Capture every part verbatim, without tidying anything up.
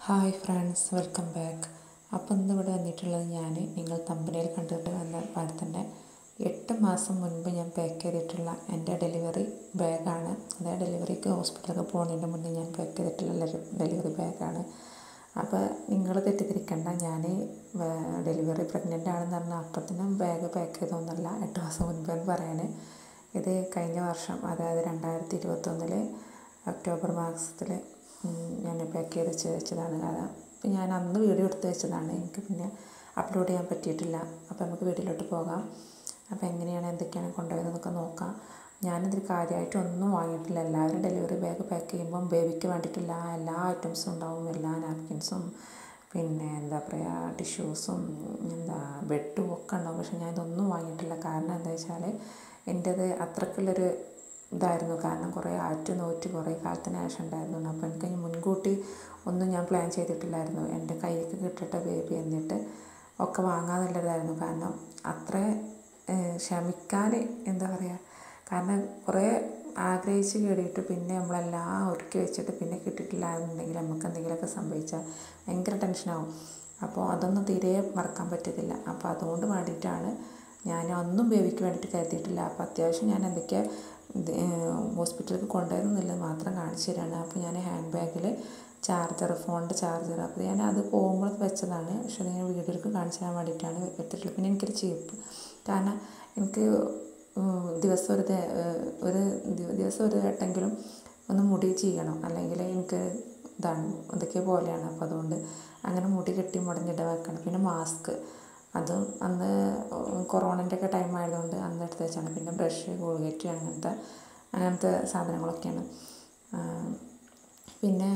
Hi friends, welcome back. അപ്പോൾ ഇന്ന് ഇവിടെ വന്നിട്ടുള്ളത് ഞാൻ നിങ്ങൾ തമ്പനയിൽ കണ്ടിട്ട് വന്ന പോലെ തന്നെ എട്ട് മാസം മുൻപ് ഞാൻ പാക്ക് ചെയ്തിട്ടുള്ള എൻ്റെ ഡെലിവറി ബാഗാണ്. അതായത് ഡെലിവറിക്ക് ഹോസ്പിറ്റലിലൊക്കെ പോകുന്നതിൻ്റെ മുന്നേ ഞാൻ പാക്ക് ചെയ്തിട്ടുള്ള ഡെലിവറി ബാഗാണ്. അപ്പോൾ നിങ്ങൾ തെറ്റിദ്ധരിക്കേണ്ട, ഞാൻ ഡെലിവറി പ്രഗ്നൻ്റ് ആണെന്ന് പറഞ്ഞാൽ അപ്പത്തിനും ബാഗ് പാക്ക് ചെയ്തൊന്നുമല്ല, എട്ട് മാസം മുൻപെന്ന് പറയാൻ. ഇത് കഴിഞ്ഞ വർഷം, അതായത് രണ്ടായിരത്തി ഇരുപത്തൊന്നിൽ ഒക്ടോബർ മാസത്തിൽ ഞാൻ പാക്ക് ചെയ്ത് വെച്ച് വെച്ചതാണ്. കാരണം അപ്പം ഞാൻ അന്ന് വീഡിയോ എടുത്ത് വെച്ചതാണ്, എനിക്ക് പിന്നെ അപ്ലോഡ് ചെയ്യാൻ പറ്റിയിട്ടില്ല. അപ്പോൾ നമുക്ക് വീഡിയോയിലോട്ട് പോകാം. അപ്പോൾ എങ്ങനെയാണ് എന്തൊക്കെയാണ് കൊണ്ടുപോയതെന്നൊക്കെ നോക്കാം. ഞാനിതിൽ കാര്യമായിട്ട് ഒന്നും വാങ്ങിയിട്ടില്ല. എല്ലാവരും ഡെലിവറി ബാഗ് പാക്ക് ചെയ്യുമ്പം ബേബിക്ക് വേണ്ടിയിട്ടുള്ള എല്ലാ ഐറ്റംസും ഉണ്ടാവും, എല്ലാ നാപ്കിൻസും പിന്നെ എന്താ പറയുക ടിഷ്യൂസും എന്താ ബെഡും ഒക്കെ ഉണ്ടാവും. പക്ഷേ ഞാൻ ഇതൊന്നും വാങ്ങിയിട്ടില്ല. കാരണം എന്താ വെച്ചാൽ എൻ്റേത് അത്രക്കുള്ളൊരു ഇതായിരുന്നു. കാരണം കുറേ ആറ്റ് നോറ്റ് കുറേ കാലത്തിന് ശേഷം ഉണ്ടായിരുന്നു. അപ്പോൾ എനിക്ക് മുൻകൂട്ടി ഒന്നും ഞാൻ പ്ലാൻ ചെയ്തിട്ടില്ലായിരുന്നു. എൻ്റെ കയ്യിലേക്ക് കിട്ടട്ടെ ബേബി എന്നിട്ട് ഒക്കെ വാങ്ങാമെന്നുള്ളതായിരുന്നു. കാരണം അത്ര ക്ഷമിക്കാൻ എന്താ പറയുക, കാരണം കുറേ ആഗ്രഹിച്ച് കേടിയിട്ട് പിന്നെ നമ്മളെല്ലാം ഒരുക്കി വെച്ചിട്ട് പിന്നെ കിട്ടിയിട്ടില്ല എന്നുണ്ടെങ്കിൽ നമുക്ക് എന്തെങ്കിലുമൊക്കെ സംഭവിച്ചാൽ ഭയങ്കര ടെൻഷനാവും. അപ്പോൾ അതൊന്നും തീരെ മറക്കാൻ പറ്റത്തില്ല. അപ്പോൾ അതുകൊണ്ട് വേണ്ടിയിട്ടാണ് ഞാൻ ഒന്നും ബേബിക്ക് വേണ്ടിയിട്ട് കരുതിയിട്ടില്ല. അപ്പോൾ അത്യാവശ്യം ഞാൻ എന്തൊക്കെ ഹോസ്പിറ്റലിലേക്ക് കൊണ്ടുവരുന്നില്ലെന്ന് മാത്രം കാണിച്ചു തരാണ്. അപ്പോൾ ഞാൻ ഹാൻഡ് ബാഗിൽ ചാർജർ, ഫോണിൻ്റെ ചാർജർ, അപ്പോൾ ഞാൻ അത് പോകുമ്പോൾ വെച്ചതാണ്. പക്ഷേ അത് ഞാൻ വീഡിയോയിലേക്ക് കാണിച്ചു തരാൻ വേണ്ടിയിട്ടാണ് എടുത്തിട്ടുള്ളത്. പിന്നെ എനിക്കൊരു ചീപ്പ്, കാരണം എനിക്ക് ദിവസം ഒരു ഒരു ദിവസം ഒരു വട്ടെങ്കിലും ഒന്ന് മുടി ചെയ്യണം, അല്ലെങ്കിൽ എനിക്ക് ഇതാണ് എന്തൊക്കെയോ പോലെയാണ്. അപ്പോൾ അതുകൊണ്ട് അങ്ങനെ മുടി കെട്ടി മുടഞ്ഞിട വെക്കണം. പിന്നെ മാസ്ക്, അതും അന്ന് കൊറോണൻ്റെ ഒക്കെ ടൈം ആയതുകൊണ്ട് അന്ന് എടുത്ത് വെച്ചാണ്. പിന്നെ ബ്രഷ്, കോൾഗേറ്റ് അങ്ങനത്തെ അങ്ങനത്തെ സാധനങ്ങളൊക്കെയാണ്. പിന്നെ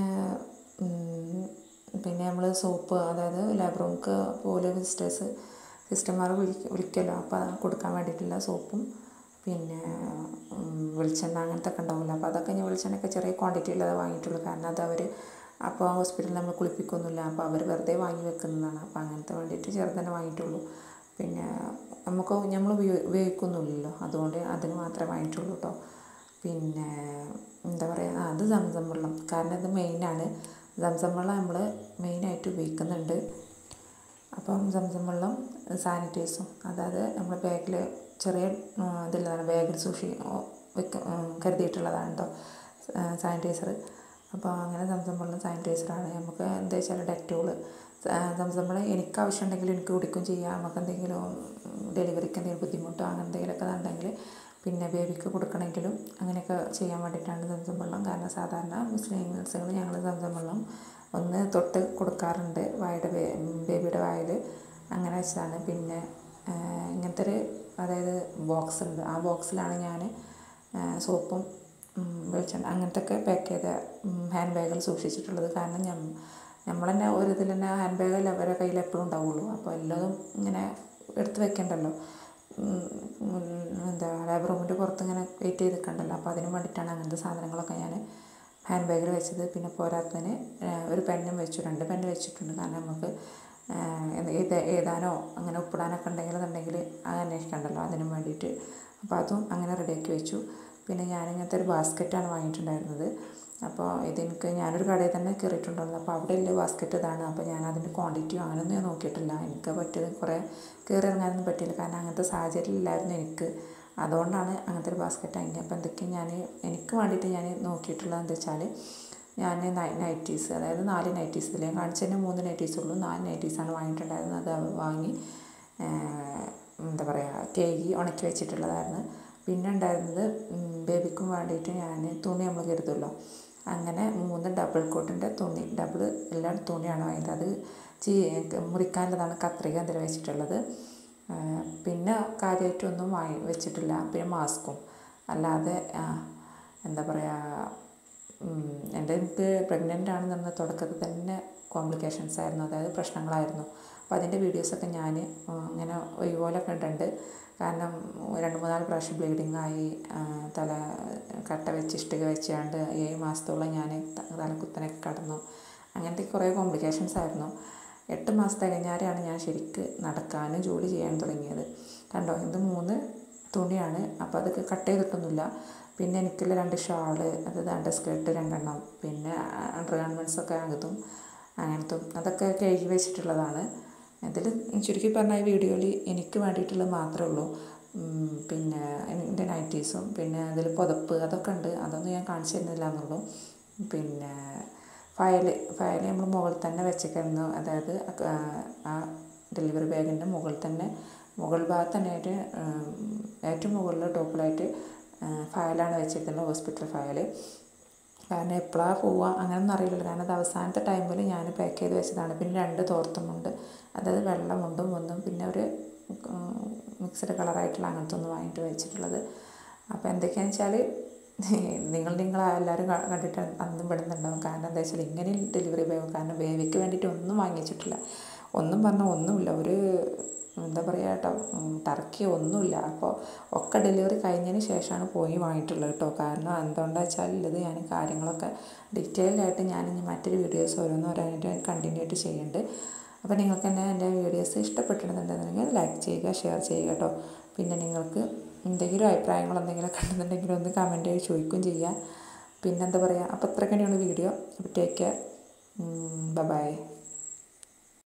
പിന്നെ നമ്മൾ സോപ്പ്, അതായത് ലാബ് റൂമിലേക്ക് പോലെ വിസിറ്റേഴ്സ് സിസ്റ്റർമാർ വിളി വിളിക്കുമല്ലോ അപ്പോൾ കൊടുക്കാൻ വേണ്ടിയിട്ടുള്ള സോപ്പും പിന്നെ വെളിച്ചെണ്ണ അങ്ങനത്തെ ഒക്കെ ഉണ്ടാവില്ല. അപ്പോൾ അതൊക്കെ ഞാൻ വെളിച്ചെണ്ണയൊക്കെ ചെറിയ ക്വാണ്ടിറ്റി ഉള്ളത് വാങ്ങിയിട്ടുള്ളൂ. കാരണം അത് അവർ അപ്പോൾ ഹോസ്പിറ്റലിൽ നമ്മൾ കുളിപ്പിക്കൊന്നുമില്ല, അപ്പോൾ അവർ വെറുതെ വാങ്ങി വെക്കുന്നതാണ്. അപ്പോൾ അങ്ങനത്തെ വേണ്ടിയിട്ട് ചെറുതന്നെ വാങ്ങിയിട്ടുള്ളൂ. പിന്നെ നമുക്ക് നമ്മൾ ഉപയോഗിക്കൊന്നുമില്ലല്ലോ, അതുകൊണ്ട് അതിന് മാത്രമേ വാങ്ങിയിട്ടുള്ളൂ കേട്ടോ. പിന്നെ എന്താ പറയുക, അത് സംസം വെള്ളം, കാരണം ഇത് മെയിനാണ്. സംസം വെള്ളം നമ്മൾ മെയിനായിട്ട് ഉപയോഗിക്കുന്നുണ്ട്. അപ്പം സംസം വെള്ളം, സാനിറ്റൈസും, അതായത് നമ്മൾ ബാഗിൽ ചെറിയ ഇതുള്ളതാണ്, ബാഗിൽ സൂക്ഷി വെക്ക കരുതിയിട്ടുള്ളതാണ് കേട്ടോ സാനിറ്റൈസർ. അപ്പോൾ അങ്ങനെ സംസം വെള്ളം സാനിറ്റൈസറാണ്. നമുക്ക് എന്താ വെച്ചാൽ ഡെറ്റോള്, സംസം വെള്ളം എനിക്ക് ആവശ്യമുണ്ടെങ്കിൽ എനിക്ക് കുടിക്കും ചെയ്യാം. നമുക്ക് എന്തെങ്കിലും ഡെലിവറിക്ക് എന്തെങ്കിലും ബുദ്ധിമുട്ടോ അങ്ങനെ എന്തെങ്കിലുമൊക്കെ ഉണ്ടെങ്കിൽ പിന്നെ ബേബിക്ക് കൊടുക്കണമെങ്കിലും അങ്ങനെയൊക്കെ ചെയ്യാൻ വേണ്ടിയിട്ടാണ് സംസം വെള്ളം. കാരണം സാധാരണ മുസ്ലിം നഴ്സുകൾ ഞങ്ങൾ സംസം വെള്ളം ഒന്ന് തൊട്ട് കൊടുക്കാറുണ്ട് വായുടെ ബേബിയുടെ വായിൽ, അങ്ങനെ വെച്ചാണ്. പിന്നെ ഇങ്ങനത്തെ ഒരു അതായത് ബോക്സ് ഉണ്ട്, ആ ബോക്സിലാണ് ഞാൻ സോപ്പും വെളിച്ചെണ്ണ അങ്ങനത്തെ ഒക്കെ പാക്ക് ചെയ്ത ഹാൻഡ് ബാഗിൽ സൂക്ഷിച്ചിട്ടുള്ളത്. കാരണം ഞ നമ്മൾ തന്നെ ഒരു ഇതിൽ തന്നെ ഹാൻഡ് ബാഗിൽ അവരുടെ കയ്യിൽ എപ്പോഴും ഉണ്ടാവുള്ളൂ. അപ്പോൾ എല്ലാതും ഇങ്ങനെ എടുത്ത് വെക്കണ്ടല്ലോ, എന്താ ലാബ് റൂമിൻ്റെ പുറത്ത് ഇങ്ങനെ വെയിറ്റ് ചെയ്ത് നിൽക്കണ്ടല്ലോ. അപ്പോൾ അതിന് വേണ്ടിയിട്ടാണ് അങ്ങനത്തെ സാധനങ്ങളൊക്കെ ഞാൻ ഹാൻഡ് ബാഗിൽ വെച്ചത്. പിന്നെ പോരാത്തതിന് ഒരു പെന്നും വെച്ചു, രണ്ട് പെന്ന് വെച്ചിട്ടുണ്ട്. കാരണം നമുക്ക് ഏത് എഴുതാനോ അങ്ങനെ ഒപ്പിടാനൊക്കെ ഉണ്ടെങ്കിൽ എന്നുണ്ടെങ്കിൽ അത് അന്വേഷിക്കണ്ടല്ലോ, അതിനും വേണ്ടിയിട്ട്. അപ്പോൾ അതും അങ്ങനെ റെഡിയാക്കി വെച്ചു. പിന്നെ ഞാൻ ഇങ്ങനത്തെ ഒരു ബാസ്ക്കറ്റാണ് വാങ്ങിയിട്ടുണ്ടായിരുന്നത്. അപ്പോൾ ഇതെനിക്ക് ഞാനൊരു കടയിൽ തന്നെ കയറിയിട്ടുണ്ടായിരുന്നു. അപ്പോൾ അവിടെ ഉള്ള ബാസ്ക്കറ്റ് ഇതാണ്. അപ്പോൾ ഞാൻ അതിൻ്റെ ക്വാണ്ടിറ്റിയോ അങ്ങനെയൊന്നും ഞാൻ നോക്കിയിട്ടില്ല. എനിക്ക് പറ്റിയത് കുറേ കയറി ഇറങ്ങാനൊന്നും പറ്റിയില്ല, കാരണം അങ്ങനത്തെ സാഹചര്യം ഇല്ലായിരുന്നു എനിക്ക്. അതുകൊണ്ടാണ് അങ്ങനത്തെ ഒരു ബാസ്ക്കറ്റ് വാങ്ങിയത്. അപ്പോൾ എന്തൊക്കെ ഞാൻ എനിക്ക് വേണ്ടിയിട്ട് ഞാൻ നോക്കിയിട്ടുള്ളത് എന്താ വെച്ചാൽ, ഞാൻ നൈറ്റീസ്, അതായത് നാല് നൈറ്റീസ്, ഇതിൽ കാണിച്ചതിന് മൂന്ന് നൈറ്റീസ് ഉള്ളൂ, നാല് നൈറ്റീസാണ് വാങ്ങിയിട്ടുണ്ടായിരുന്നത്. അത് വാങ്ങി എന്താ പറയുക കേകി ഉണക്കി വെച്ചിട്ടുള്ളതായിരുന്നു. പിന്നെ ഉണ്ടായിരുന്നത് ബേബിക്കും വേണ്ടിയിട്ട് ഞാൻ തുണി നമ്മൾ കരുതുമല്ലോ, അങ്ങനെ മൂന്ന് ഡബിൾ കോട്ടിൻ്റെ തുണി, ഡബിൾ എല്ലാ തുണിയാണ് വാങ്ങിയത്. അത് ചീ മുറിക്കാനുള്ളതാണ്, കത്രിക എന്തെങ്കിലും വെച്ചിട്ടുള്ളത്. പിന്നെ കാര്യമായിട്ടൊന്നും വാങ്ങി വെച്ചിട്ടില്ല. പിന്നെ മാസ്കും, അല്ലാതെ എന്താ പറയുക, എൻ്റെ എനിക്ക് പ്രഗ്നൻ്റ് ആണെന്ന് പറഞ്ഞ തുടക്കത്തിൽ തന്നെ കോംപ്ലിക്കേഷൻസ് ആയിരുന്നു, അതായത് പ്രശ്നങ്ങളായിരുന്നു. അപ്പോൾ അതിൻ്റെ വീഡിയോസൊക്കെ ഞാൻ ഇങ്ങനെ ഒഴിവുപോലൊക്കെ ഇട്ടുണ്ട്. കാരണം രണ്ട് മൂന്നാല് പ്രാവശ്യം ബ്ലീഡിങ് ആയി, തല കട്ട വെച്ച് ഇഷ്ടിക വെച്ചാണ്ട് ഏഴ് മാസത്തോളം ഞാൻ തലക്കുത്തനൊക്കെ കടന്നു. അങ്ങനത്തെ കുറേ കോംപ്ലിക്കേഷൻസ് ആയിരുന്നു. എട്ട് മാസം തികഞ്ഞാരെയാണ് ഞാൻ ശരിക്ക് നടക്കാനും ജോലി ചെയ്യാൻ തുടങ്ങിയത്. കണ്ടോ, ഇത് മൂന്ന് തുണിയാണ്. അപ്പോൾ അതൊക്കെ കട്ട് ചെയ്തിട്ടൊന്നുമില്ല. പിന്നെ എനിക്കുള്ള രണ്ട് ഷാള്, അത് അണ്ടർ സ്കേർട്ട് രണ്ടെണ്ണം, പിന്നെ അണ്ടർ ഗാർമെൻറ്റ്സൊക്കെ അകത്തും അങ്ങനത്തെ അതൊക്കെ കഴുകി വെച്ചിട്ടുള്ളതാണ്. ഇതിൽ ചുരുക്കി പറഞ്ഞാൽ ഈ വീഡിയോയിൽ എനിക്ക് വേണ്ടിയിട്ടുള്ളത് മാത്രമേ ഉള്ളൂ. പിന്നെ എൻ്റെ നൈറ്റീസും പിന്നെ അതിൽ പുതപ്പ് അതൊക്കെ ഉണ്ട്, അതൊന്നും ഞാൻ കാണിച്ചു തരുന്നില്ല എന്നുള്ളൂ. പിന്നെ ഫയൽ ഫയൽ നമ്മൾ മുകളിൽ തന്നെ വെച്ചേക്കുന്നു, അതായത് ആ ഡെലിവറി ബാഗിൻ്റെ മുകളിൽ തന്നെ മുകൾ ഭാഗത്ത് തന്നെയായിട്ട് ഏറ്റവും മുകളിൽ ടോപ്പിലായിട്ട് ഫയലാണ് വെച്ചിരിക്കുന്നത്, ഹോസ്പിറ്റൽ ഫയൽ. കാരണം എപ്പോഴാണ് പോവുക അങ്ങനെയൊന്നും അറിയില്ലല്ലോ. കാരണം അത് അവസാനത്തെ ടൈമിൽ ഞാൻ പാക്ക് ചെയ്ത് വെച്ചതാണ്. പിന്നെ രണ്ട് തോർത്തുമുണ്ട്, അതായത് വെള്ളമുണ്ടും ഒന്നും പിന്നെ ഒരു മിക്സഡ് കളറായിട്ടുള്ള അങ്ങനത്തെ ഒന്ന് വാങ്ങിയിട്ട് വെച്ചിട്ടുള്ളത്. അപ്പോൾ എന്തൊക്കെയാണെന്ന് വെച്ചാൽ നിങ്ങൾ നിങ്ങൾ എല്ലാവരും കണ്ടിട്ട് അന്നും പെടുന്നുണ്ടാവും. കാരണം എന്താ വെച്ചാൽ ഇങ്ങനെ ഡെലിവറി ബാഗ്, കാരണം ബേബിക്ക് വേണ്ടിയിട്ട് ഒന്നും വാങ്ങി വെച്ചിട്ടില്ല. ഒന്നും പറഞ്ഞാൽ ഒന്നുമില്ല, ഒരു എന്താ പറയുക കേട്ടോ, ടർക്കി ഒന്നുമില്ല. അപ്പോൾ ഒക്കെ ഡെലിവറി കഴിഞ്ഞതിന് ശേഷമാണ് പോയി വാങ്ങിയിട്ടുള്ളത് കേട്ടോ. കാരണം എന്തുകൊണ്ടാണെന്ന് വെച്ചാൽ ഇത് ഞാൻ കാര്യങ്ങളൊക്കെ ഡീറ്റെയിൽഡായിട്ട് ഞാൻ ഇനി മറ്റൊരു വീഡിയോസ് ഓരോന്നോരോന്നായിട്ട് കണ്ടിന്യൂ ആയിട്ട് ചെയ്യുന്നുണ്ട്. അപ്പോൾ നിങ്ങൾക്ക് തന്നെ എൻ്റെ വീഡിയോസ് ഇഷ്ടപ്പെട്ടിട്ടുണ്ടെന്നുണ്ടെങ്കിൽ ലൈക്ക് ചെയ്യുക, ഷെയർ ചെയ്യുക കേട്ടോ. പിന്നെ നിങ്ങൾക്ക് എന്തെങ്കിലും അഭിപ്രായങ്ങൾ എന്തെങ്കിലും കണ്ടെന്നുണ്ടെങ്കിൽ ഒന്ന് കമൻറ്റ് ആയി ചോദിക്കുകയും ചെയ്യുക. പിന്നെ എന്താ പറയുക, അപ്പോൾ ഇത്രയൊക്കെയാണ് വീഡിയോ. അപ്പോൾ ടേക്ക് കെയർ, ബൈ.